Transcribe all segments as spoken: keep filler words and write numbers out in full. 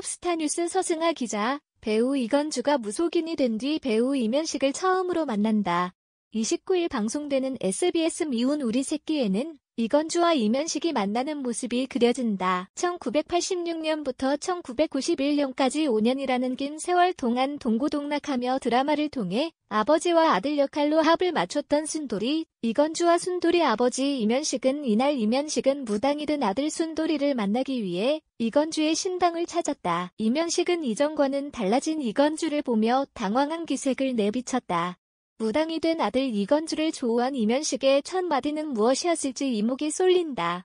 톱스타뉴스 서승아 기자, 배우 이건주가 무속인이 된 뒤 배우 이면식을 처음으로 만난다. 이십구 일 방송되는 에스비에스 미운 우리 새끼에는 이건주와 이면식이 만나는 모습이 그려진다. 천구백팔십육 년부터 천구백구십일 년까지 오 년이라는 긴 세월 동안 동고동락하며 드라마를 통해 아버지와 아들 역할로 합을 맞췄던 순돌이, 이건주와 순돌이 아버지 이면식은 이날 이면식은 무당이 된 아들 순돌이를 만나기 위해 이건주의 신당을 찾았다. 이면식은 이전과는 달라진 이건주를 보며 당황한 기색을 내비쳤다. 무당이 된 아들 이건주를 조우한 이면식의 첫 마디는 무엇이었을지 이목이 쏠린다.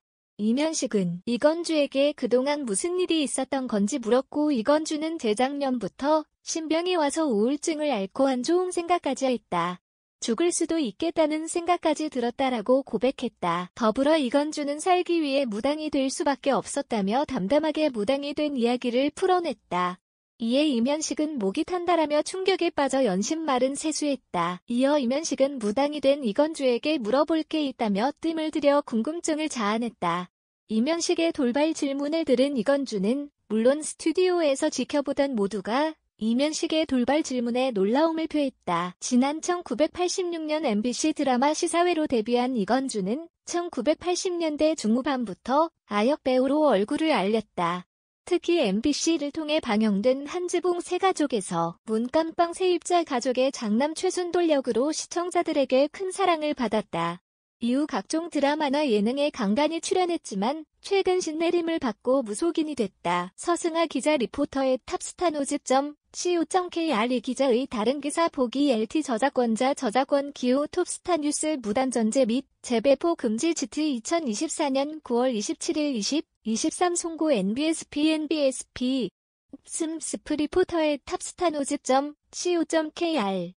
이면식은 이건주에게 그동안 무슨 일이 있었던 건지 물었고 이건주는 재작년부터 신병이 와서 우울증을 앓고 안 좋은 생각까지 했다. 죽을 수도 있겠다는 생각까지 들었다라고 고백했다. 더불어 이건주는 살기 위해 무당이 될 수밖에 없었다며 담담하게 무당이 된 이야기를 풀어냈다. 이에 이면식은 목이 탄다라며 충격에 빠져 연신말은 세수했다. 이어 이면식은 무당이 된 이건주에게 물어볼 게 있다며 뜸을 들여 궁금증을 자아냈다. 이면식의 돌발 질문을 들은 이건주는 물론 스튜디오에서 지켜보던 모두가 이면식의 돌발 질문에 놀라움을 표했다. 지난 천구백팔십육 년 엠비씨 드라마 시사회로 데뷔한 이건주는 천구백팔십 년대 중후반부터 아역 배우로 얼굴을 알렸다. 특히 엠비씨를 통해 방영된 한지붕 새가족에서 문깜빵 세입자 가족의 장남 최순돌 역으로 시청자들에게 큰 사랑을 받았다. 이후 각종 드라마나 예능에 간간히 출연했지만 최근 신내림을 받고 무속인이 됐다. 서승아 기자 리포터의 탑스타노즈 닷 씨오 닷 케이알 이 기자의 다른 기사 보기 엘티 저작권자 저작권 기호 톱스타뉴스 무단전제 및 재배포 금지 지트 이천이십사 년 구월 이십칠일 이십, 이십삼 송고 엔비에스피 엔비에스피 습습 리포터의 탑스타노즈 닷 씨오 닷 케이알